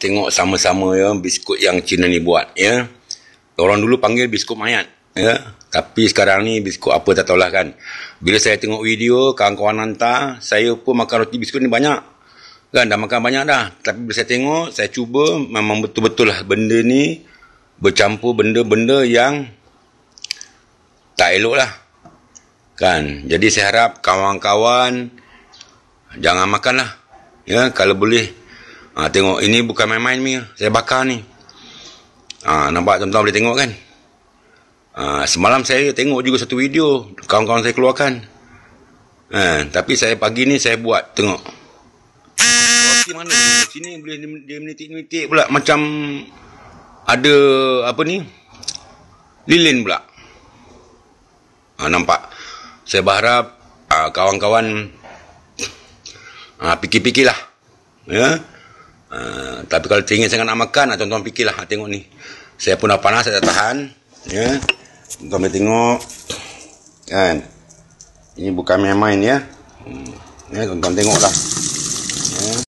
tengok sama-sama ya biskut yang Cina ni buat ya. Orang dulu panggil biskut mayat ya. Tapi sekarang ni biskut apa tak tahulah kan. Bila saya tengok video kawan-kawan hantar, saya pun makan roti biskut ni banyak. Kan dah makan banyak dah. Tapi bila saya tengok, saya cuba memang betul-betul lah benda ni bercampur benda-benda yang tak elok lah. Kan. Jadi saya harap kawan-kawan jangan makan lah. Ya, kalau boleh. Tengok ini bukan main-main ni. Saya bakar ni. Nampak tuan-tuan boleh tengok kan? Semalam saya tengok juga satu video kawan-kawan saya keluarkan. Tapi saya pagi ni saya buat tengok. Roti mana sini boleh dia menitik-menitik pula macam ada apa ni? Lilin pula. Nampak. Saya berharap kawan-kawan fikir-fikirlah. Ya. Tapi kalau teringin sangat nak makan, tuan-tuan fikirlah tengok ni. Saya pun dah panas, saya dah tahan. Ya. Tuan boleh tengok kan, ini bukan main-main ya. Ya, tuan-tuan tengoklah.